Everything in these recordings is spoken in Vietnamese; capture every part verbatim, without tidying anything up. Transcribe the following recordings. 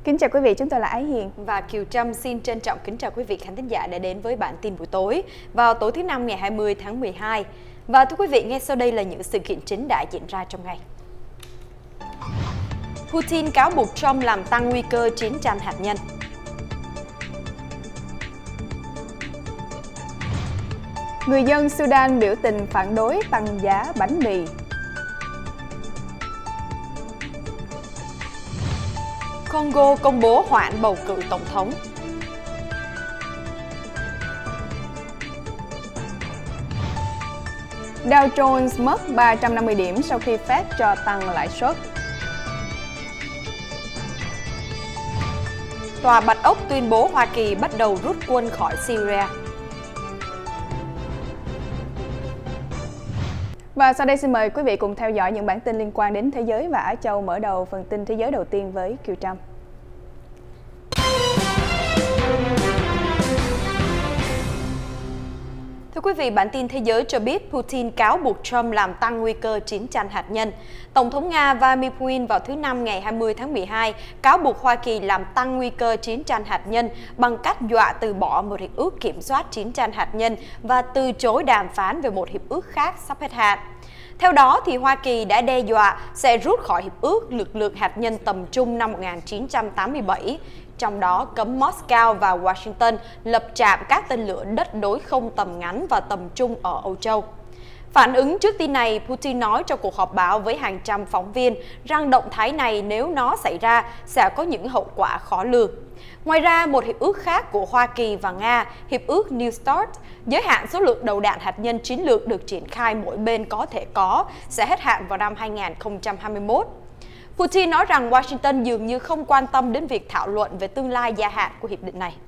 Kính chào quý vị, chúng tôi là Ái Hiền và Kiều Trâm xin trân trọng kính chào quý vị khán thính giả đã đến với bản tin buổi tối vào tối thứ năm ngày hai mươi tháng mười hai. Và thưa quý vị, ngay sau đây là những sự kiện chính đã diễn ra trong ngày. Putin cáo buộc Trump làm tăng nguy cơ chiến tranh hạt nhân. Người dân Sudan biểu tình phản đối tăng giá bánh mì. Congo công bố hoãn bầu cử tổng thống. Dow Jones mất ba trăm năm mươi điểm sau khi Fed cho tăng lãi suất. Tòa Bạch Ốc tuyên bố Hoa Kỳ bắt đầu rút quân khỏi Syria. Và sau đây xin mời quý vị cùng theo dõi những bản tin liên quan đến thế giới và Á Châu. Mở đầu phần tin thế giới đầu tiên với Kiều Trâm. Thưa quý vị, bản tin thế giới cho biết Putin cáo buộc Trump làm tăng nguy cơ chiến tranh hạt nhân. Tổng thống Nga Vladimir Putin vào thứ Năm ngày hai mươi tháng mười hai cáo buộc Hoa Kỳ làm tăng nguy cơ chiến tranh hạt nhân bằng cách dọa từ bỏ một hiệp ước kiểm soát chiến tranh hạt nhân và từ chối đàm phán về một hiệp ước khác sắp hết hạn. Theo đó, thì Hoa Kỳ đã đe dọa sẽ rút khỏi hiệp ước lực lượng hạt nhân tầm trung năm một nghìn chín trăm tám mươi bảy, trong đó cấm Moscow và Washington lập trạm các tên lửa đất đối không tầm ngắn và tầm trung ở Âu Châu. Phản ứng trước tin này, Putin nói trong cuộc họp báo với hàng trăm phóng viên rằng động thái này nếu nó xảy ra sẽ có những hậu quả khó lường. Ngoài ra, một hiệp ước khác của Hoa Kỳ và Nga, hiệp ước New START, giới hạn số lượng đầu đạn hạt nhân chiến lược được triển khai mỗi bên có thể có, sẽ hết hạn vào năm hai nghìn không trăm hai mươi mốt. Putin nói rằng Washington dường như không quan tâm đến việc thảo luận về tương lai gia hạn của hiệp định này.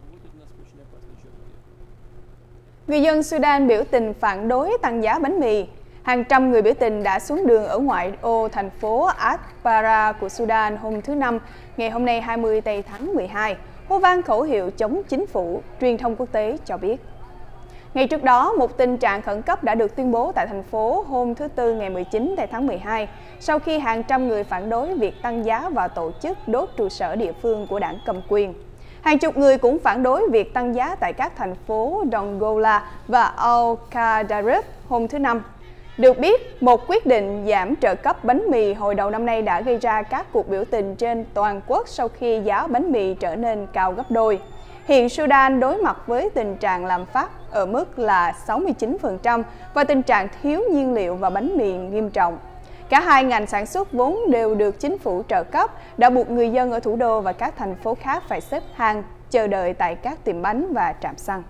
Người dân Sudan biểu tình phản đối tăng giá bánh mì. Hàng trăm người biểu tình đã xuống đường ở ngoại ô thành phố Atbara của Sudan hôm thứ Năm, ngày hôm nay hai mươi tây tháng mười hai, hô vang khẩu hiệu chống chính phủ, truyền thông quốc tế cho biết. Ngày trước đó, một tình trạng khẩn cấp đã được tuyên bố tại thành phố hôm thứ Tư ngày mười chín tây tháng mười hai, sau khi hàng trăm người phản đối việc tăng giá và tổ chức đốt trụ sở địa phương của đảng cầm quyền. Hàng chục người cũng phản đối việc tăng giá tại các thành phố Dongola và Al-Qadarif hôm thứ Năm. Được biết, một quyết định giảm trợ cấp bánh mì hồi đầu năm nay đã gây ra các cuộc biểu tình trên toàn quốc sau khi giá bánh mì trở nên cao gấp đôi. Hiện Sudan đối mặt với tình trạng lạm phát ở mức là sáu mươi chín phần trăm và tình trạng thiếu nhiên liệu và bánh mì nghiêm trọng. Cả hai ngành sản xuất vốn đều được chính phủ trợ cấp đã buộc người dân ở thủ đô và các thành phố khác phải xếp hàng chờ đợi tại các tiệm bánh và trạm xăng.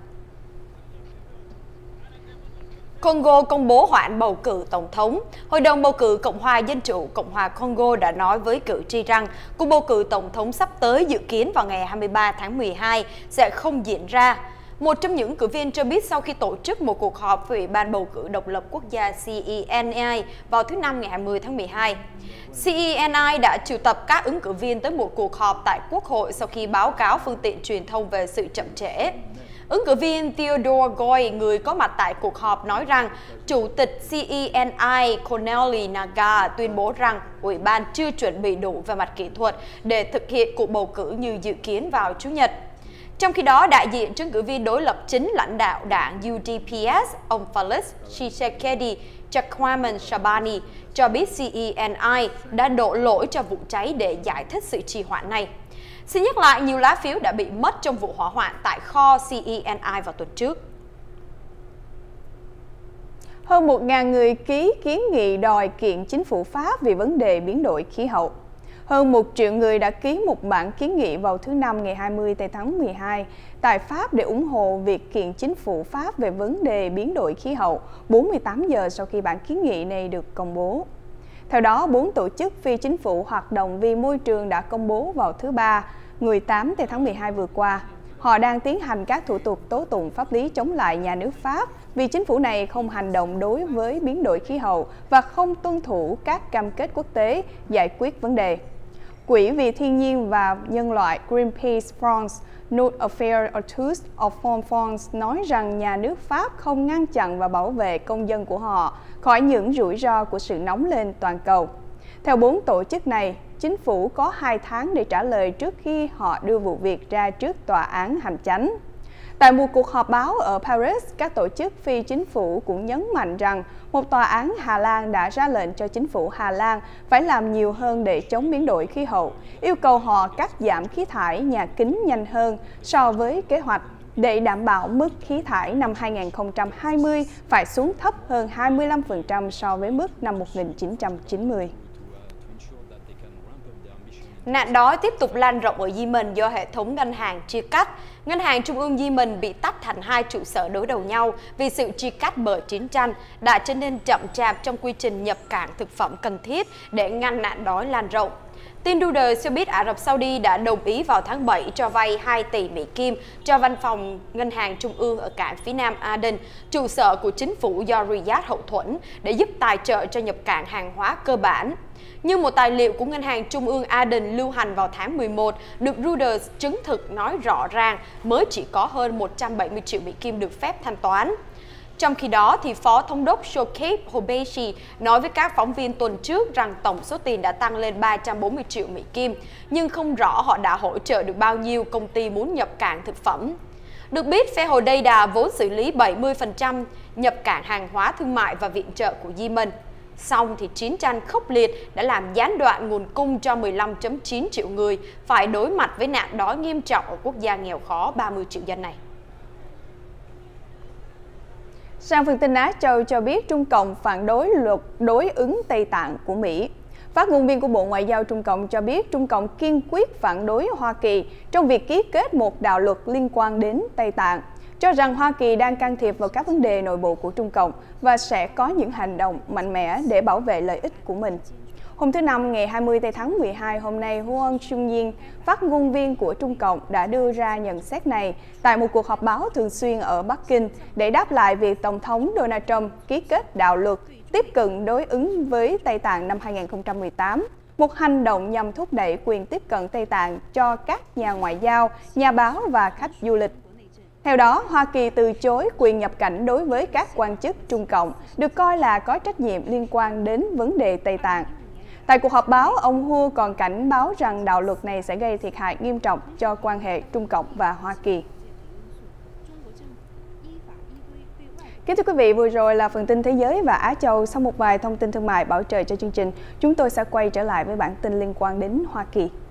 Congo công bố hoãn bầu cử tổng thống. Hội đồng bầu cử Cộng hòa Dân chủ Cộng hòa Congo đã nói với cử tri rằng cuộc bầu cử tổng thống sắp tới dự kiến vào ngày hai mươi ba tháng mười hai sẽ không diễn ra. Một trong những cử viên cho biết sau khi tổ chức một cuộc họp với Ủy ban bầu cử độc lập quốc gia C E N I vào thứ Năm ngày hai mươi tháng mười hai. C E N I đã triệu tập các ứng cử viên tới một cuộc họp tại Quốc hội sau khi báo cáo phương tiện truyền thông về sự chậm trễ. Ứng cử viên Theodore Goy, người có mặt tại cuộc họp, nói rằng Chủ tịch C E N I Corneille Naga tuyên bố rằng Ủy ban chưa chuẩn bị đủ về mặt kỹ thuật để thực hiện cuộc bầu cử như dự kiến vào Chủ nhật. Trong khi đó, đại diện cho ứng cử viên đối lập chính lãnh đạo đảng U D P S, ông Felix Tshisekedi Chakwaman Shabani, cho biết C E N I đã đổ lỗi cho vụ cháy để giải thích sự trì hoãn này. Xin nhắc lại, nhiều lá phiếu đã bị mất trong vụ hỏa hoạn tại kho C E N I vào tuần trước. Hơn một nghìn người ký kiến nghị đòi kiện chính phủ Pháp vì vấn đề biến đổi khí hậu. Hơn một triệu người đã ký một bản kiến nghị vào thứ Năm ngày hai mươi tây tháng mười hai tại Pháp để ủng hộ việc kiện chính phủ Pháp về vấn đề biến đổi khí hậu bốn mươi tám giờ sau khi bản kiến nghị này được công bố. Theo đó, bốn tổ chức phi chính phủ hoạt động vì môi trường đã công bố vào thứ Ba, mười tám tây tháng mười hai vừa qua. Họ đang tiến hành các thủ tục tố tụng pháp lý chống lại nhà nước Pháp vì chính phủ này không hành động đối với biến đổi khí hậu và không tuân thủ các cam kết quốc tế giải quyết vấn đề. Quỹ vì thiên nhiên và nhân loại Greenpeace France, Not a Fair Use of Foreign Funds nói rằng nhà nước Pháp không ngăn chặn và bảo vệ công dân của họ khỏi những rủi ro của sự nóng lên toàn cầu. Theo bốn tổ chức này, chính phủ có hai tháng để trả lời trước khi họ đưa vụ việc ra trước tòa án hành chánh. Tại một cuộc họp báo ở Paris, các tổ chức phi chính phủ cũng nhấn mạnh rằng một tòa án Hà Lan đã ra lệnh cho chính phủ Hà Lan phải làm nhiều hơn để chống biến đổi khí hậu, yêu cầu họ cắt giảm khí thải nhà kính nhanh hơn so với kế hoạch để đảm bảo mức khí thải năm hai nghìn không trăm hai mươi phải xuống thấp hơn hai mươi lăm phần trăm so với mức năm một nghìn chín trăm chín mươi. Nạn đói tiếp tục lan rộng ở Yemen do hệ thống ngân hàng chia cắt. Ngân hàng Trung ương Yemen bị tách thành hai trụ sở đối đầu nhau vì sự chia cắt bởi chiến tranh đã trở nên chậm chạp trong quy trình nhập cảng thực phẩm cần thiết để ngăn nạn đói lan rộng. Tin Reuters cho biết Ả Rập Saudi đã đồng ý vào tháng bảy cho vay hai tỷ Mỹ Kim cho văn phòng Ngân hàng Trung ương ở cảng phía nam Aden, trụ sở của chính phủ do Riyadh hậu thuẫn, để giúp tài trợ cho nhập cảng hàng hóa cơ bản. Như một tài liệu của Ngân hàng Trung ương Aden lưu hành vào tháng mười một, được Reuters chứng thực nói rõ ràng mới chỉ có hơn một trăm bảy mươi triệu Mỹ Kim được phép thanh toán. Trong khi đó, thì Phó Thống đốc Shoaib Hobeshi nói với các phóng viên tuần trước rằng tổng số tiền đã tăng lên ba trăm bốn mươi triệu Mỹ Kim, nhưng không rõ họ đã hỗ trợ được bao nhiêu công ty muốn nhập cảng thực phẩm. Được biết, phe Hodeidah vốn xử lý bảy mươi phần trăm nhập cảng hàng hóa thương mại và viện trợ của Yemen. Song thì chiến tranh khốc liệt đã làm gián đoạn nguồn cung cho mười lăm phẩy chín triệu người phải đối mặt với nạn đói nghiêm trọng ở quốc gia nghèo khó ba mươi triệu dân này. Sang phần tin Á Châu cho biết Trung Cộng phản đối luật đối ứng Tây Tạng của Mỹ. Phát ngôn viên của Bộ Ngoại giao Trung Cộng cho biết Trung Cộng kiên quyết phản đối Hoa Kỳ trong việc ký kết một đạo luật liên quan đến Tây Tạng, cho rằng Hoa Kỳ đang can thiệp vào các vấn đề nội bộ của Trung Cộng và sẽ có những hành động mạnh mẽ để bảo vệ lợi ích của mình. Hôm thứ Năm, ngày hai mươi tháng mười hai, hôm nay, Huang Chunying, phát ngôn viên của Trung Cộng, đã đưa ra nhận xét này tại một cuộc họp báo thường xuyên ở Bắc Kinh để đáp lại việc Tổng thống Donald Trump ký kết đạo luật tiếp cận đối ứng với Tây Tạng năm hai nghìn không trăm mười tám, một hành động nhằm thúc đẩy quyền tiếp cận Tây Tạng cho các nhà ngoại giao, nhà báo và khách du lịch. Theo đó, Hoa Kỳ từ chối quyền nhập cảnh đối với các quan chức Trung Cộng, được coi là có trách nhiệm liên quan đến vấn đề Tây Tạng. Tại cuộc họp báo, ông Hu còn cảnh báo rằng đạo luật này sẽ gây thiệt hại nghiêm trọng cho quan hệ Trung Cộng và Hoa Kỳ. Kính thưa quý vị, vừa rồi là phần tin thế giới và Á Châu. Sau một vài thông tin thương mại bảo trợ cho chương trình, chúng tôi sẽ quay trở lại với bản tin liên quan đến Hoa Kỳ.